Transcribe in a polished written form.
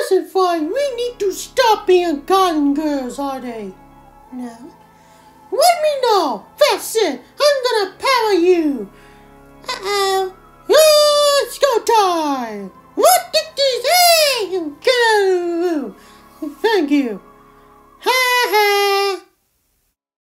Listen, fine, we need to stop being cotton girls, are they? No. Let me know. That's it. I'm gonna power you. Uh-oh. Oh, it's go time. What did this? Hey! Go! Thank you.